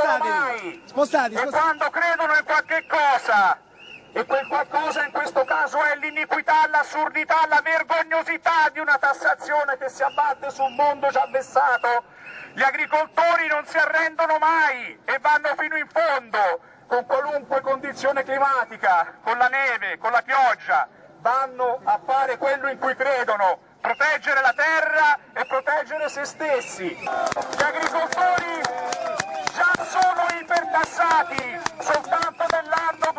mai. E quando credono in qualche cosa, e quel qualcosa in questo caso è l'iniquità, l'assurdità, la vergognosità di una tassazione che si abbatte su un mondo già vessato, gli agricoltori non si arrendono mai e vanno fino in fondo, con qualunque condizione climatica, con la neve, con la pioggia, vanno a fare quello in cui credono, proteggere la terra e proteggere se stessi. Gli agricoltori già sono ipertassati soltanto nell'anno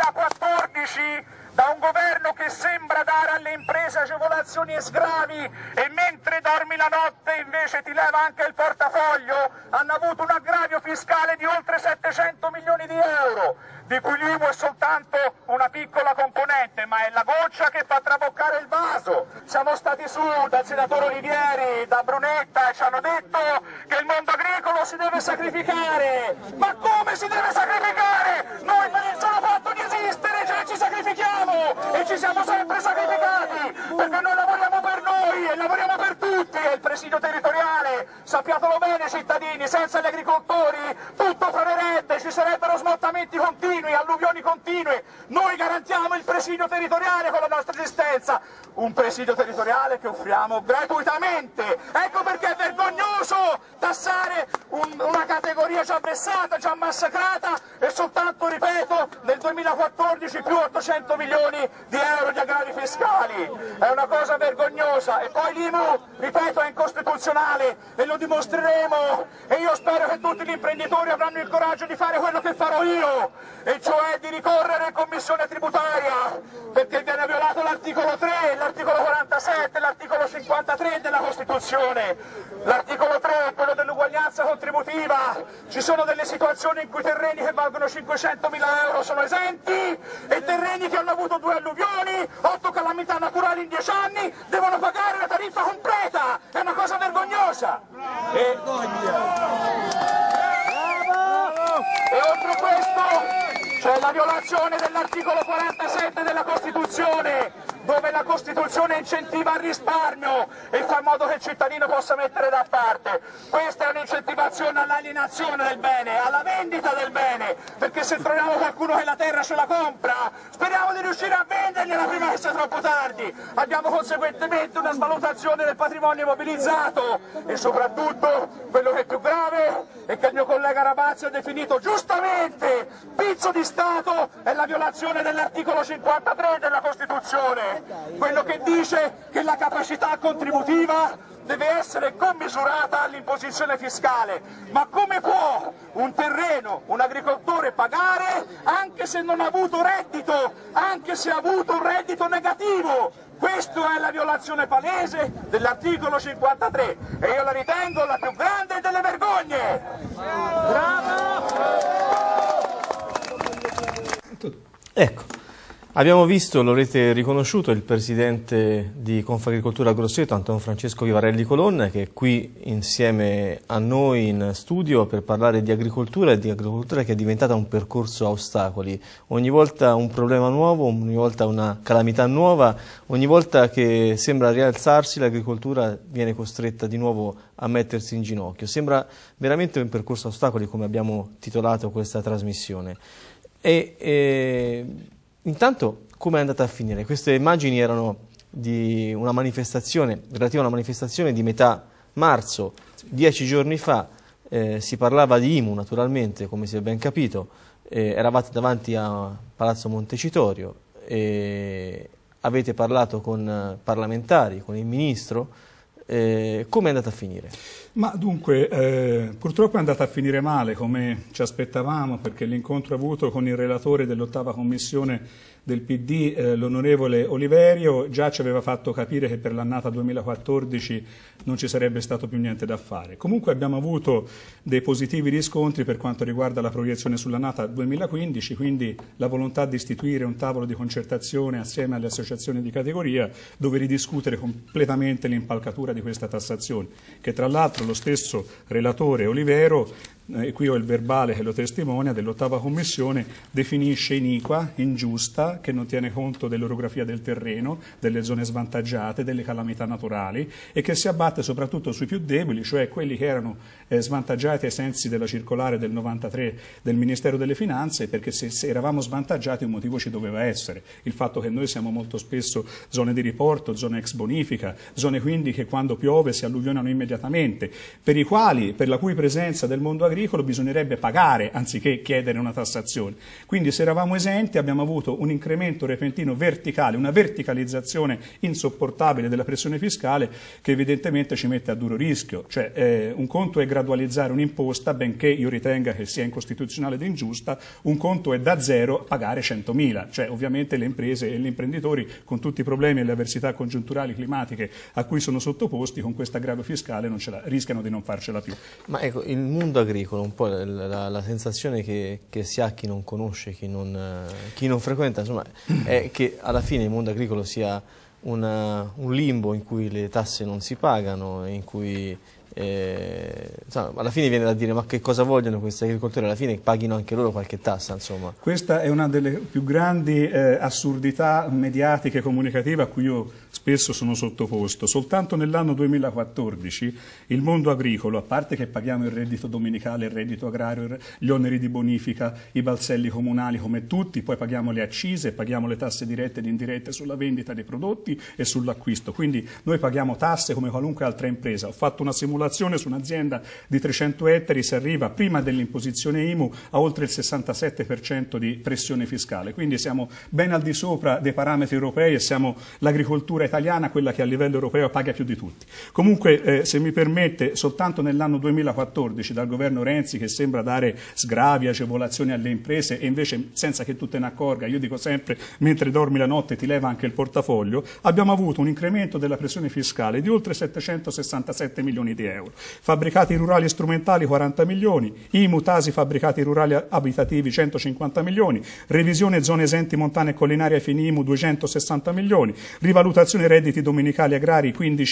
2014 da un governo che sembra dare alle imprese agevolazioni e sgravi e mentre dormi la notte invece ti leva anche il portafoglio, hanno avuto un aggravio fiscale di oltre 700 milioni di euro, di cui l'IMU è soltanto una piccola componente, ma è la goccia che fa traboccare il vaso. Siamo stati su dal senatore Olivieri, da Brunetta, e ci hanno detto che il mondo agricolo si deve sacrificare. Ma come si deve sacrificare? Noi per il solo fatto di esistere già ci sacrifichiamo e ci siamo sempre sacrificati, perché noi lavoriamo per noi e lavoriamo per tutti, è il presidio territoriale, sappiatelo bene cittadini, senza gli agricoltori tutto frenerebbe, ci sarebbero smottamenti continui, alluvioni continue, noi garantiamo il presidio territoriale con la nostra esistenza, un presidio territoriale che offriamo gratuitamente, ecco perché è vergognoso tassare una categoria già vessata, già massacrata e soltanto, ripeto, nel 2014 più 800 milioni di euro di aggravi fiscali, è una cosa vergognosa e poi l'IMU, ripeto, è incostituzionale e lo dimostreremo e io spero che tutti gli imprenditori avranno il coraggio di fare quello che farò io, e cioè di ricorrere in commissione tributaria perché viene violato l'articolo 3, l'articolo 47, l'articolo 53 della Costituzione. L'articolo 3 è quello dell'uguaglianza contributiva, ci sono delle situazioni in cui terreni che valgono 500.000 euro sono esenti e terreni che hanno avuto 2 alluvioni, 8 calamità naturali in 10 anni devono pagare la tariffa completa, è una cosa vergognosa. E oltre questo c'è la violazione dell'articolo 47 della Costituzione, dove la Costituzione incentiva il risparmio e fa in modo che il cittadino possa mettere da parte. Questa è un'incentivazione all'alienazione del bene, alla vendita del bene, perché se troviamo qualcuno che la terra ce la compra, speriamo di riuscire a vendergliela prima che sia troppo tardi. Abbiamo conseguentemente una svalutazione del patrimonio immobilizzato e soprattutto, quello che è più grave, è che il mio collega Rabazzi ha definito giustamente pizzo di Stato, è la violazione dell'articolo 53 della Costituzione, quello che dice che la capacità contributiva deve essere commisurata all'imposizione fiscale. Ma come può un terreno, un agricoltore pagare anche se non ha avuto reddito, anche se ha avuto un reddito negativo? Questa è la violazione palese dell'articolo 53 e io la ritengo la più grande delle vergogne. Bravo! Ecco, abbiamo visto, lo avrete riconosciuto, il presidente di Confagricoltura Grosseto, Anton Francesco Vivarelli Colonna, che è qui insieme a noi in studio per parlare di agricoltura e di agricoltura che è diventata un percorso a ostacoli. Ogni volta un problema nuovo, ogni volta una calamità nuova, ogni volta che sembra rialzarsi l'agricoltura viene costretta di nuovo a mettersi in ginocchio. Sembra veramente un percorso a ostacoli, come abbiamo titolato questa trasmissione. Intanto, come è andata a finire? Queste immagini erano di una manifestazione, relativa a una manifestazione di metà marzo, 10 giorni fa, si parlava di IMU naturalmente, come si è ben capito, eravate davanti a Palazzo Montecitorio, avete parlato con parlamentari, con il Ministro, come è andata a finire? Ma dunque, purtroppo è andata a finire male, come ci aspettavamo, perché l'incontro avuto con il relatore dell'8ª Commissione del PD, l'onorevole Oliverio, già ci aveva fatto capire che per l'annata 2014 non ci sarebbe stato più niente da fare. Comunque abbiamo avuto dei positivi riscontri per quanto riguarda la proiezione sull'annata 2015, quindi la volontà di istituire un tavolo di concertazione assieme alle associazioni di categoria dove ridiscutere completamente l'impalcatura di questa tassazione, che tra l'altro lo stesso relatore Olivero e qui ho il verbale che lo testimonia, dell'8ª Commissione, definisce iniqua, ingiusta, che non tiene conto dell'orografia del terreno, delle zone svantaggiate, delle calamità naturali e che si abbatte soprattutto sui più deboli, cioè quelli che erano svantaggiati ai sensi della circolare del 93 del Ministero delle Finanze, perché se eravamo svantaggiati un motivo ci doveva essere, il fatto che noi siamo molto spesso zone di riporto, zone ex bonifica, zone quindi che quando piove si alluvionano immediatamente, per la cui presenza del mondo agricolo bisognerebbe pagare anziché chiedere una tassazione. Quindi se eravamo esenti abbiamo avuto un incremento repentino verticale, una verticalizzazione insopportabile della pressione fiscale che evidentemente ci mette a duro rischio. Cioè, un conto è gradualizzare un'imposta, benché io ritenga che sia incostituzionale ed ingiusta, un conto è da zero pagare 100.000. Cioè, ovviamente le imprese e gli imprenditori, con tutti i problemi e le avversità congiunturali climatiche a cui sono sottoposti, con questo aggravio fiscale rischiano di non farcela più. Ma ecco, il mondo agricolo, un po' la sensazione che si ha chi non conosce, chi non frequenta, insomma, è che alla fine il mondo agricolo sia un limbo in cui le tasse non si pagano, in cui insomma, alla fine viene da dire ma che cosa vogliono questi agricoltori, alla fine paghino anche loro qualche tassa, insomma. Questa è una delle più grandi assurdità mediatiche e comunicative a cui io spesso sono sottoposto. Soltanto nell'anno 2014 il mondo agricolo, a parte che paghiamo il reddito dominicale, il reddito agrario, gli oneri di bonifica, i balzelli comunali come tutti, poi paghiamo le accise, paghiamo le tasse dirette ed indirette sulla vendita dei prodotti e sull'acquisto, quindi noi paghiamo tasse come qualunque altra impresa. Ho fatto una simulazione su un'azienda di 300 ettari, si arriva prima dell'imposizione IMU a oltre il 67% di pressione fiscale, quindi siamo ben al di sopra dei parametri europei e siamo l'agricoltura italiana quella che a livello europeo paga più di tutti. Comunque, se mi permette, soltanto nell'anno 2014 dal governo Renzi, che sembra dare sgravi, agevolazioni alle imprese e invece senza che tu te ne accorga, io dico sempre mentre dormi la notte ti leva anche il portafoglio, abbiamo avuto un incremento della pressione fiscale di oltre 767 milioni di euro. Fabbricati rurali e strumentali 40 milioni, IMU, Tasi, fabbricati rurali abitativi 150 milioni, revisione zone esenti montane e collinari ai fini IMU 260 milioni, rivalutazione redditi dominicali agrari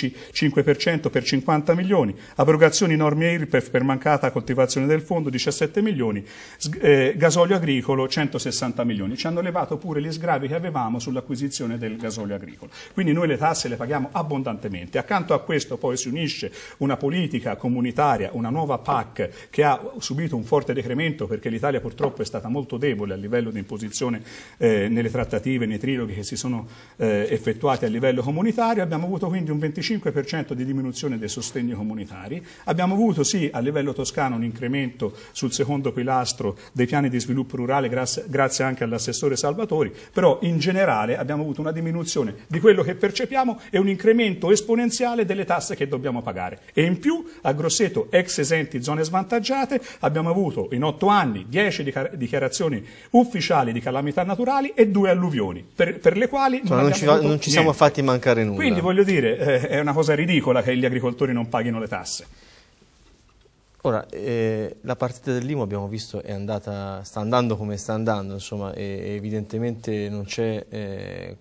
15,5% per 50 milioni, abrogazioni norme IRPEF per mancata coltivazione del fondo 17 milioni, gasolio agricolo 160 milioni. Ci hanno levato pure gli sgravi che avevamo sull'acquisizione del gasolio agricolo. Quindi noi le tasse le paghiamo abbondantemente. Accanto a questo poi si unisce una politica comunitaria, una nuova PAC che ha subito un forte decremento perché l'Italia purtroppo è stata molto debole a livello di imposizione nelle trattative, nei triloghi che si sono effettuati a livello comunitario. Abbiamo avuto quindi un 25% di diminuzione dei sostegni comunitari, abbiamo avuto sì a livello toscano un incremento sul secondo pilastro dei piani di sviluppo rurale grazie anche all'assessore Salvatori, però in generale abbiamo avuto una diminuzione di quello che percepiamo e un incremento esponenziale delle tasse che dobbiamo pagare. E in più a Grosseto, ex esenti zone svantaggiate, abbiamo avuto in 8 anni 10 dichiarazioni ufficiali di calamità naturali e 2 alluvioni, per le quali non ci siamo fatti mancare nulla. Quindi voglio dire, è una cosa ridicola che gli agricoltori non paghino le tasse. Ora, la partita dell'IMU abbiamo visto sta andando come sta andando, insomma, e evidentemente non c'è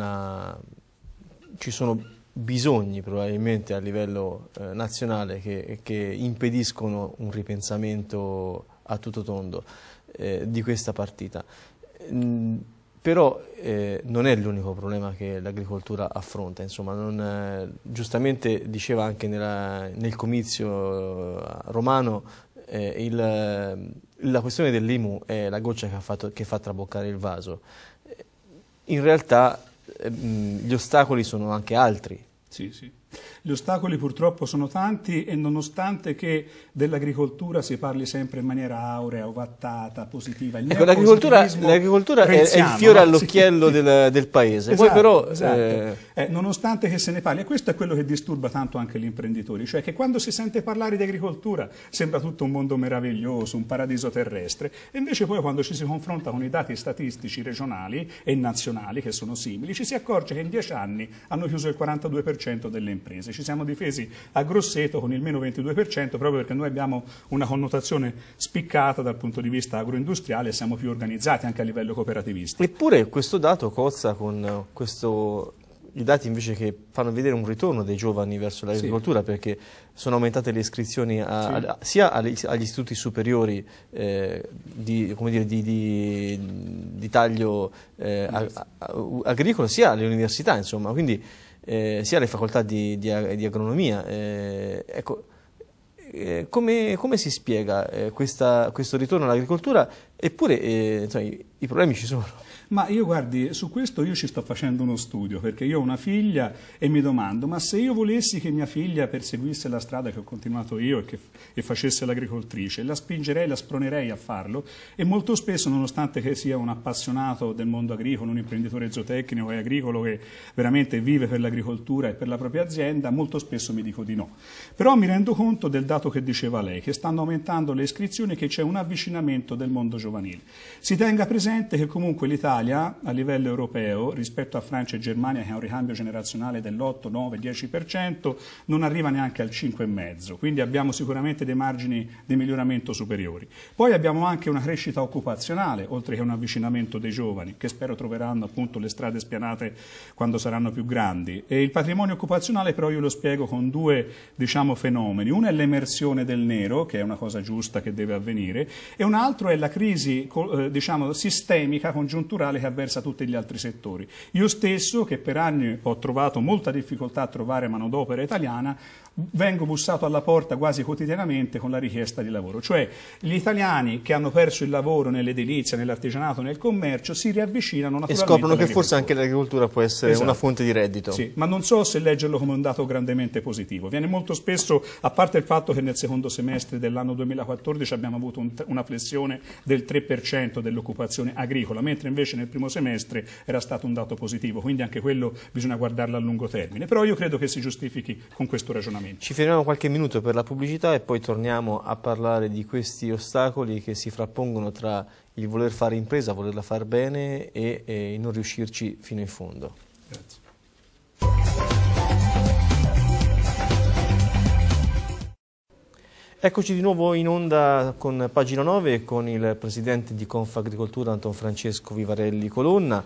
ci sono bisogni probabilmente a livello nazionale che impediscono un ripensamento a tutto tondo di questa partita. Però non è l'unico problema che l'agricoltura affronta, insomma, giustamente diceva anche nel comizio romano la questione dell'IMU è la goccia che fa traboccare il vaso. In realtà gli ostacoli sono anche altri. Sì, sì. Gli ostacoli purtroppo sono tanti e nonostante che dell'agricoltura si parli sempre in maniera aurea, ovattata, positiva. Ecco, l'agricoltura è il fiore all'occhiello del paese. Esatto, poi però, esatto. Nonostante che se ne parli, e questo è quello che disturba tanto anche gli imprenditori, cioè che quando si sente parlare di agricoltura sembra tutto un mondo meraviglioso, un paradiso terrestre, e invece poi quando ci si confronta con i dati statistici regionali e nazionali che sono simili, ci si accorge che in 10 anni hanno chiuso il 42% delle imprese. Ci siamo difesi a Grosseto con il meno 22% proprio perché noi abbiamo una connotazione spiccata dal punto di vista agroindustriale e siamo più organizzati anche a livello cooperativistico. Eppure questo dato cozza con questo i dati invece che fanno vedere un ritorno dei giovani verso l'agricoltura, perché sono aumentate le iscrizioni sia agli istituti superiori di taglio agricolo, sia alle università, insomma, quindi sia alle facoltà di agronomia. Ecco, come si spiega questo ritorno all'agricoltura? Eppure insomma, i problemi ci sono. Ma io guardi, su questo io ci sto facendo uno studio, perché io ho una figlia e mi domando, ma se io volessi che mia figlia perseguisse la strada che ho continuato io e facesse l'agricoltrice, la spingerei, la spronerei a farlo, e molto spesso, nonostante che sia un appassionato del mondo agricolo, un imprenditore zootecnico e agricolo che veramente vive per l'agricoltura e per la propria azienda, molto spesso mi dico di no. Però mi rendo conto del dato che diceva lei, che stanno aumentando le iscrizioni, che c'è un avvicinamento del mondo giovanile. Si tenga presente che comunque l'Italia a livello europeo, rispetto a Francia e Germania, che ha un ricambio generazionale dell'8, 9, 10%, non arriva neanche al 5,5%, quindi abbiamo sicuramente dei margini di miglioramento superiori. Poi abbiamo anche una crescita occupazionale, oltre che un avvicinamento dei giovani, che spero troveranno appunto le strade spianate quando saranno più grandi. E il patrimonio occupazionale però io lo spiego con due, fenomeni. Uno è l'emersione del nero, che è una cosa giusta che deve avvenire, e un altro è la crisi sistemica, congiunturale, che avversa tutti gli altri settori. Io stesso, che per anni ho trovato molta difficoltà a trovare manodopera italiana, vengo bussato alla porta quasi quotidianamente con la richiesta di lavoro. Cioè gli italiani che hanno perso il lavoro nell'edilizia, nell'artigianato, nel commercio, si riavvicinano naturalmente. E scoprono che forse anche l'agricoltura può essere una fonte di reddito. Sì, ma non so se leggerlo come un dato grandemente positivo. Viene molto spesso, a parte il fatto che nel secondo semestre dell'anno 2014 abbiamo avuto una flessione del 3% dell'occupazione agricola, mentre invece nel primo semestre era stato un dato positivo, quindi anche quello bisogna guardarlo a lungo termine. Però io credo che si giustifichi con questo ragionamento. Ci fermiamo qualche minuto per la pubblicità e poi torniamo a parlare di questi ostacoli che si frappongono tra il voler fare impresa, volerla far bene e non riuscirci fino in fondo. Grazie. Eccoci di nuovo in onda con Pagina 9 con il presidente di Confagricoltura Anton Francesco Vivarelli Colonna.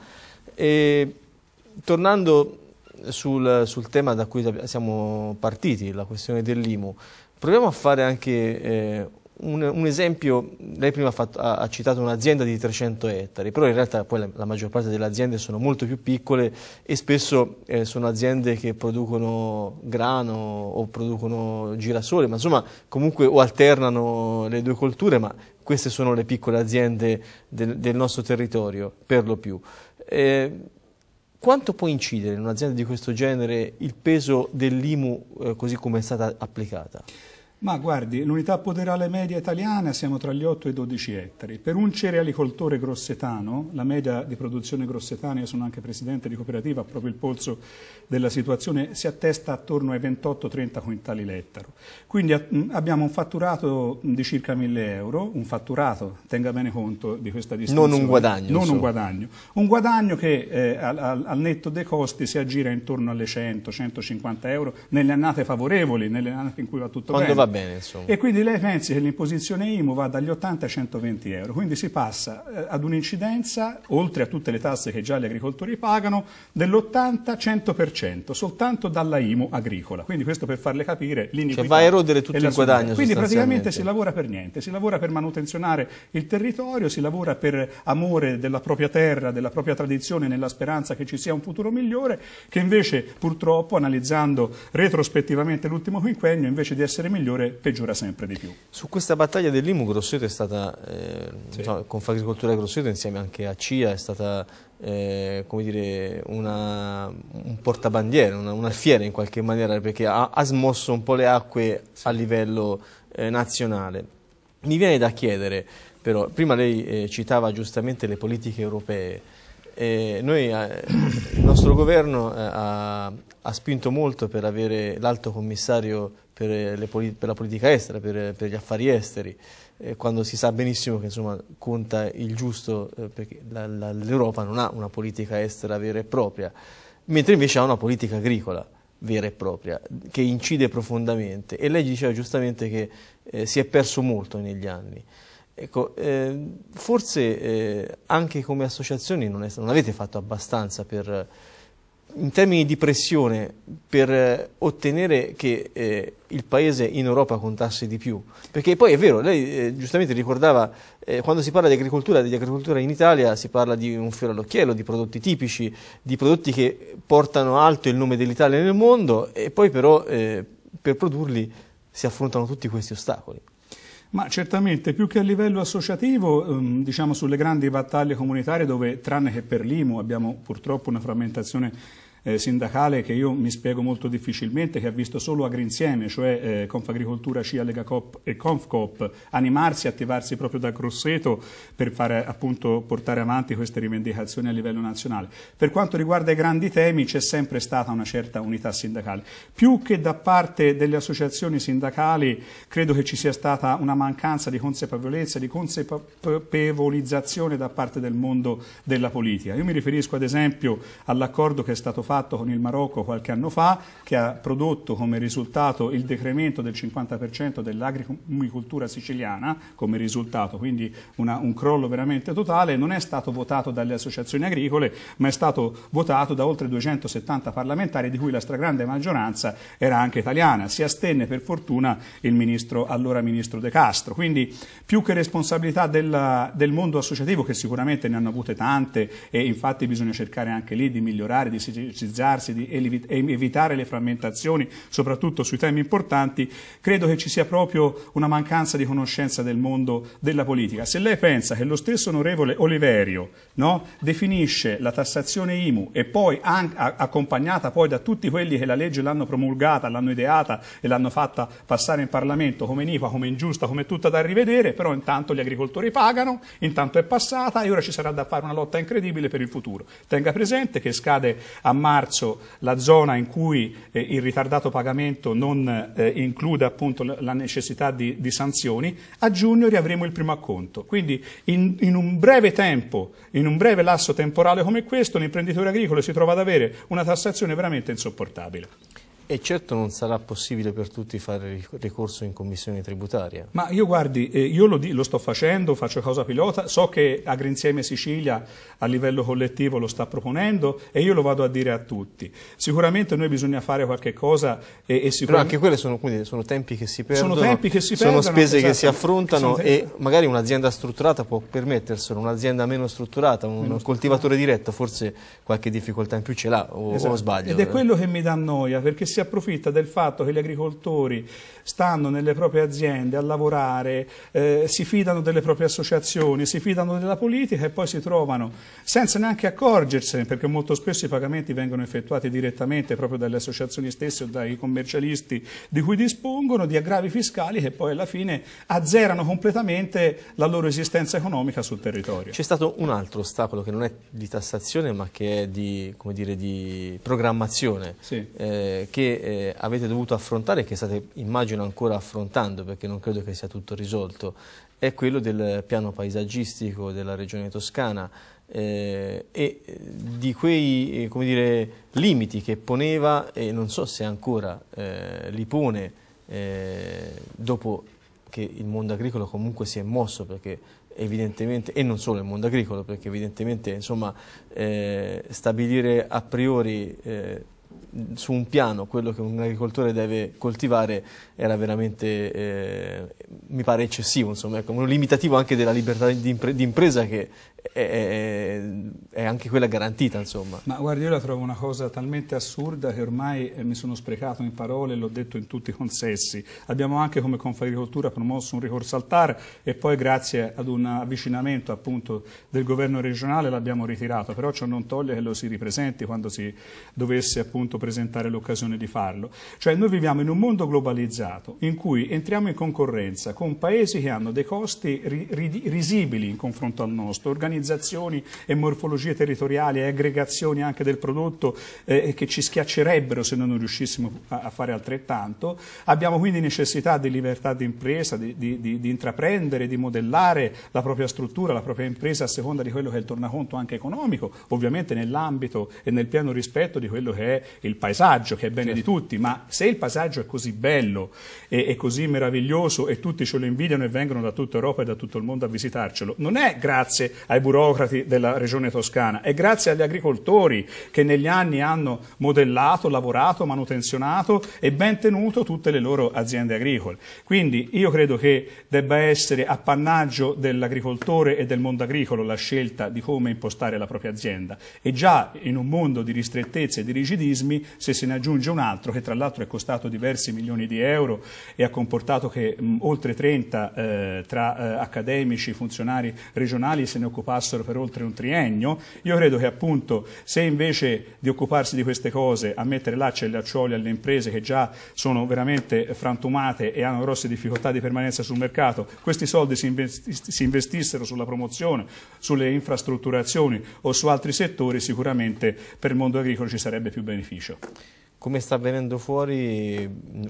Tornando sul tema da cui siamo partiti, la questione dell'IMU, proviamo a fare anche un esempio. Lei prima ha citato un'azienda di 300 ettari, però in realtà poi la maggior parte delle aziende sono molto più piccole e spesso sono aziende che producono grano o producono girasole, ma insomma comunque o alternano le due colture, ma queste sono le piccole aziende del nostro territorio per lo più. Quanto può incidere in un'azienda di questo genere il peso dell'IMU così come è stata applicata? Ma guardi, l'unità poderale media italiana siamo tra gli 8 e i 12 ettari. Per un cerealicoltore grossetano, la media di produzione grossetana, io sono anche presidente di cooperativa, ha proprio il polso della situazione, si attesta attorno ai 28-30 quintali l'ettaro. Quindi abbiamo un fatturato di circa 1.000 euro, un fatturato, tenga bene conto di questa distinzione. Non un guadagno. Non un guadagno. Un guadagno che al netto dei costi si aggira intorno alle 100-150 euro nelle annate favorevoli, nelle annate in cui va tutto bene. Va bene, insomma. E quindi lei pensi che l'imposizione IMU va dagli 80 ai 120 euro, quindi si passa ad un'incidenza, oltre a tutte le tasse che già gli agricoltori pagano, dell'80-100%, soltanto dalla IMU agricola. Quindi questo per farle capire l'iniquità. Cioè va a erodere tutto il guadagno. Quindi praticamente si lavora per niente, si lavora per manutenzionare il territorio, si lavora per amore della propria terra, della propria tradizione, nella speranza che ci sia un futuro migliore, che invece purtroppo, analizzando retrospettivamente l'ultimo quinquennio, invece di essere migliore, peggiora sempre di più. Su questa battaglia dell'IMU Grosseto è stata, Confagricoltura Grosseto insieme anche a CIA è stata come dire, un portabandiera, un alfiere in qualche maniera, perché ha smosso un po' le acque a livello nazionale. Mi viene da chiedere, però, prima lei citava giustamente le politiche europee. Il nostro governo ha spinto molto per avere l'alto commissario per la politica estera, per gli affari esteri, quando si sa benissimo che insomma conta il giusto, perché l'Europa non ha una politica estera vera e propria, mentre invece ha una politica agricola vera e propria che incide profondamente, e lei diceva giustamente che si è perso molto negli anni. Ecco, forse anche come associazioni non avete fatto abbastanza per in termini di pressione per ottenere che il paese in Europa contasse di più? Perché poi è vero, lei giustamente ricordava, quando si parla di agricoltura in Italia si parla di un fiore all'occhiello, di prodotti tipici, di prodotti che portano alto il nome dell'Italia nel mondo, e poi però per produrli si affrontano tutti questi ostacoli. Ma certamente, più che a livello associativo, diciamo sulle grandi battaglie comunitarie dove, tranne che per l'IMU, abbiamo purtroppo una frammentazione sindacale che io mi spiego molto difficilmente, che ha visto solo Agrinsieme, cioè Confagricoltura, CIA, Legacoop e Confcoop, animarsi e attivarsi proprio da Grosseto per fare, appunto, portare avanti queste rivendicazioni a livello nazionale. Per quanto riguarda i grandi temi c'è sempre stata una certa unità sindacale. Più che da parte delle associazioni sindacali credo che ci sia stata una mancanza di consapevolezza, di consapevolizzazione da parte del mondo della politica. Io mi riferisco ad esempio all'accordo che è stato fatto con il Marocco qualche anno fa, che ha prodotto come risultato il decremento del 50% dell'agricoltura siciliana come risultato, quindi un crollo veramente totale. Non è stato votato dalle associazioni agricole, ma è stato votato da oltre 270 parlamentari, di cui la stragrande maggioranza era anche italiana. Si astenne per fortuna allora ministro De Castro. Quindi più che responsabilità del mondo associativo, che sicuramente ne hanno avute tante, e infatti bisogna cercare anche lì di migliorare, di di evitare le frammentazioni, soprattutto sui temi importanti, credo che ci sia proprio una mancanza di conoscenza del mondo della politica. Se lei pensa che lo stesso onorevole Oliverio, no, definisce la tassazione IMU e poi accompagnata poi da tutti quelli che la legge l'hanno promulgata, l'hanno ideata e l'hanno fatta passare in Parlamento come iniqua, come ingiusta, come tutta da rivedere, però intanto gli agricoltori pagano, intanto è passata e ora ci sarà da fare una lotta incredibile per il futuro. Tenga presente che scade a marzo la zona in cui il ritardato pagamento non include appunto la necessità di sanzioni, a giugno riavremo il primo acconto. Quindi in un breve tempo, in un breve lasso temporale come questo, l'imprenditore agricolo si trova ad avere una tassazione veramente insopportabile. E certo non sarà possibile per tutti fare ricorso in commissione tributaria. Ma io guardi, io lo sto facendo, faccio cosa pilota, so che Agrinsieme Sicilia a livello collettivo lo sta proponendo e io lo vado a dire a tutti. Sicuramente noi bisogna fare qualche cosa e sicuramente... Però anche quelle sono tempi che si perdono, sono tempi che si perdono, sono spese che si affrontano e magari un'azienda strutturata può permetterselo, un'azienda meno strutturata, un coltivatore diretto forse qualche difficoltà in più ce l'ha o sbaglio. Ed è quello che mi dà noia, perché si approfitta del fatto che gli agricoltori stanno nelle proprie aziende a lavorare, si fidano delle proprie associazioni, si fidano della politica e poi si trovano, senza neanche accorgersene, perché molto spesso i pagamenti vengono effettuati direttamente proprio dalle associazioni stesse o dai commercialisti di cui dispongono, di aggravi fiscali che poi alla fine azzerano completamente la loro esistenza economica sul territorio. C'è stato un altro ostacolo che non è di tassazione ma che è di, come dire, di programmazione, sì. Che avete dovuto affrontare e che state, immagino, ancora affrontando, perché non credo che sia tutto risolto, è quello del piano paesaggistico della Regione Toscana e di quei, come dire, limiti che poneva e non so se ancora li pone dopo che il mondo agricolo comunque si è mosso, perché evidentemente, e non solo il mondo agricolo, perché evidentemente insomma stabilire a priori su un piano quello che un agricoltore deve coltivare era veramente, mi pare eccessivo, insomma, ecco, un limitativo anche della libertà di impresa che è anche quella garantita, insomma. Ma guardi, io la trovo una cosa talmente assurda che ormai mi sono sprecato in parole e l'ho detto in tutti i consessi. Abbiamo anche come Confagricoltura promosso un ricorso al TAR e poi grazie ad un avvicinamento appunto del governo regionale l'abbiamo ritirato, però ciò non toglie che lo si ripresenti quando si dovesse appunto presentare l'occasione di farlo. Cioè noi viviamo in un mondo globalizzato in cui entriamo in concorrenza con paesi che hanno dei costi risibili in confronto al nostro, organizzazioni e morfologie territoriali e aggregazioni anche del prodotto che ci schiaccerebbero se non riuscissimo a fare altrettanto. Abbiamo quindi necessità di libertà di impresa, di intraprendere, di modellare la propria struttura, la propria impresa a seconda di quello che è il tornaconto anche economico, ovviamente nell'ambito e nel pieno rispetto di quello che è il paesaggio, che è bene di tutti, ma se il paesaggio è così bello e così meraviglioso e tutti ce lo invidiano e vengono da tutta Europa e da tutto il mondo a visitarcelo, non è grazie ai burocrati della Regione Toscana, è grazie agli agricoltori che negli anni hanno modellato, lavorato, manutenzionato e ben tenuto tutte le loro aziende agricole. Quindi io credo che debba essere appannaggio dell'agricoltore e del mondo agricolo la scelta di come impostare la propria azienda, e già in un mondo di ristrettezze e di rigidismi, se se ne aggiunge un altro che tra l'altro è costato diversi milioni di euro e ha comportato che oltre 30 tra accademici, funzionari regionali se ne occupassero per oltre un triennio, io credo che appunto se invece di occuparsi di queste cose a mettere lacci e lacciuoli alle imprese che già sono veramente frantumate e hanno grosse difficoltà di permanenza sul mercato, questi soldi si investissero sulla promozione, sulle infrastrutturazioni o su altri settori, sicuramente per il mondo agricolo ci sarebbe più beneficio. Come sta venendo fuori,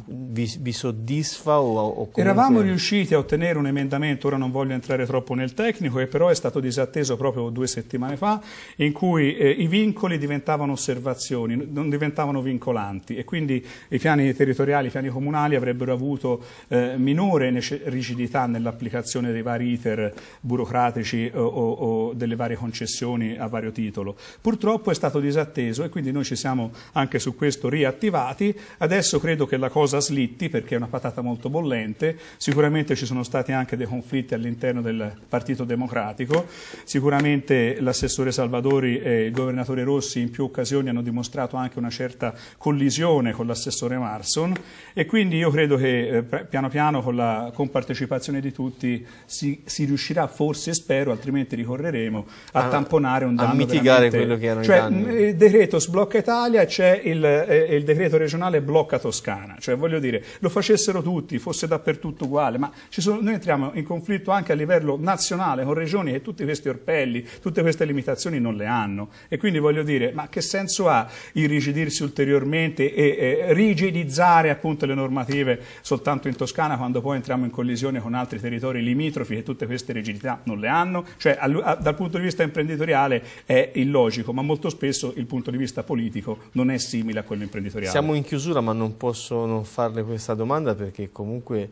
vi soddisfa o comunque... Eravamo riusciti a ottenere un emendamento, ora non voglio entrare troppo nel tecnico, che però è stato disatteso proprio 2 settimane fa, in cui i vincoli diventavano osservazioni, non diventavano vincolanti, e quindi i piani territoriali, i piani comunali avrebbero avuto minore rigidità nell'applicazione dei vari iter burocratici o delle varie concessioni a vario titolo. Purtroppo è stato disatteso e quindi noi ci siamo anche su questo attivati. Adesso credo che la cosa slitti perché è una patata molto bollente, sicuramente ci sono stati anche dei conflitti all'interno del Partito Democratico, sicuramente l'assessore Salvadori e il governatore Rossi in più occasioni hanno dimostrato anche una certa collisione con l'assessore Marson, e quindi io credo che piano piano con la compartecipazione di tutti si riuscirà, forse spero, altrimenti ricorreremo a tamponare un danno, a mitigare quello che erano i danni. Il decreto sblocca Italia e c'è il decreto regionale blocca Toscana, cioè voglio dire, lo facessero tutti, fosse dappertutto uguale, ma noi entriamo in conflitto anche a livello nazionale con regioni che tutti questi orpelli, tutte queste limitazioni non le hanno, e quindi voglio dire, ma che senso ha irrigidirsi ulteriormente e rigidizzare appunto le normative soltanto in Toscana, quando poi entriamo in collisione con altri territori limitrofi che tutte queste rigidità non le hanno? Cioè dal punto di vista imprenditoriale è illogico, ma molto spesso il punto di vista politico non è simile a quello imprenditoriale. Siamo in chiusura, ma non posso non farle questa domanda perché comunque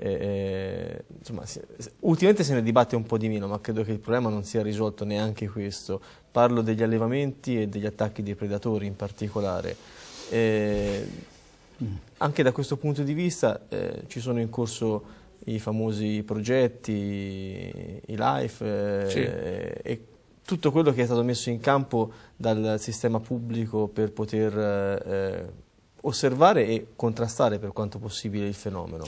insomma, ultimamente se ne dibatte un po' di meno, ma credo che il problema non sia risolto neanche questo. Parlo degli allevamenti e degli attacchi dei predatori in particolare. Anche da questo punto di vista ci sono in corso i famosi progetti, i LIFE, sì, e tutto quello che è stato messo in campo dal sistema pubblico per poter osservare e contrastare per quanto possibile il fenomeno.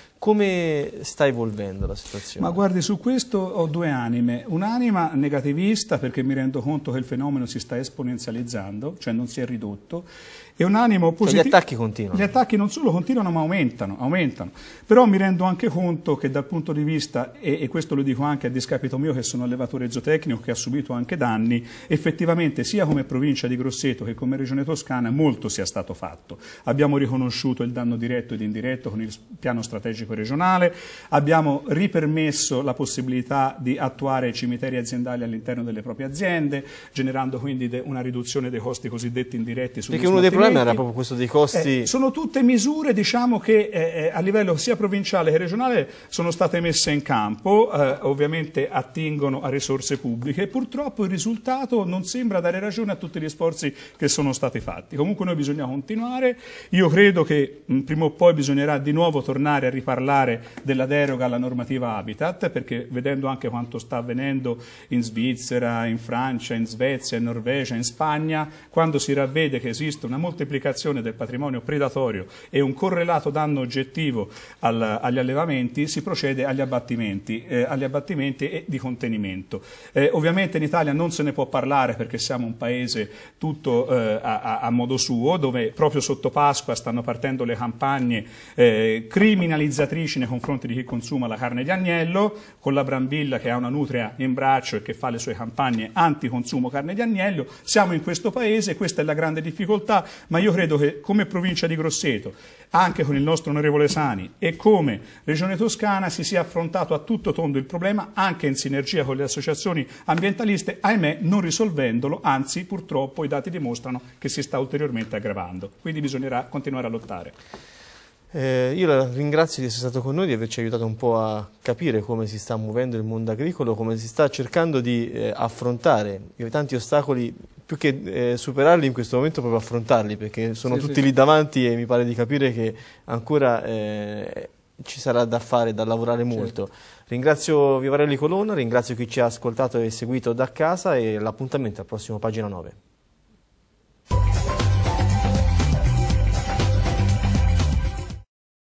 Come sta evolvendo la situazione? Ma guardi, su questo ho 2 anime. Un'anima negativista perché mi rendo conto che il fenomeno si sta esponenzializzando, cioè non si è ridotto, e un'animo positiva. Gli attacchi continuano. Gli attacchi non solo continuano ma aumentano. Però mi rendo anche conto che dal punto di vista, e questo lo dico anche a discapito mio che sono allevatore zootecnico che ha subito anche danni, effettivamente sia come provincia di Grosseto che come regione toscana molto sia stato fatto. Abbiamo riconosciuto il danno diretto ed indiretto con il piano strategico regionale, abbiamo ripermesso la possibilità di attuare cimiteri aziendali all'interno delle proprie aziende, generando quindi una riduzione dei costi cosiddetti indiretti sugli perché uno dei problemi era proprio questo dei costi. Sono tutte misure, diciamo, che a livello sia provinciale che regionale sono state messe in campo, ovviamente attingono a risorse pubbliche, e purtroppo il risultato non sembra dare ragione a tutti gli sforzi che sono stati fatti. Comunque noi bisogna continuare, io credo che prima o poi bisognerà di nuovo tornare a riparlare della deroga alla normativa Habitat, perché vedendo anche quanto sta avvenendo in Svizzera, in Francia, in Svezia, in Norvegia, in Spagna, quando si ravvede che esiste una moltiplicazione del patrimonio predatorio e un correlato danno oggettivo agli allevamenti, si procede agli abbattimenti e di contenimento. Ovviamente in Italia non se ne può parlare perché siamo un paese tutto a modo suo, dove proprio sotto Pasqua stanno partendo le campagne criminalizzatrici nei confronti di chi consuma la carne di agnello, con la Brambilla che ha una nutria in braccio e che fa le sue campagne anti-consumo carne di agnello. Siamo in questo paese, questa è la grande difficoltà, ma io credo che come provincia di Grosseto, anche con il nostro onorevole Sani e come Regione Toscana, si sia affrontato a tutto tondo il problema, anche in sinergia con le associazioni ambientaliste, ahimè non risolvendolo, anzi purtroppo i dati dimostrano che si sta ulteriormente aggravando, quindi bisognerà continuare a lottare. Io la ringrazio di essere stato con noi, di averci aiutato un po' a capire come si sta muovendo il mondo agricolo, come si sta cercando di affrontare i tanti ostacoli, più che superarli in questo momento, proprio affrontarli, perché sono tutti lì davanti e mi pare di capire che ancora ci sarà da fare, da lavorare molto. Ringrazio Vivarelli Colonna, ringrazio chi ci ha ascoltato e seguito da casa e l'appuntamento al prossimo Pagina 9.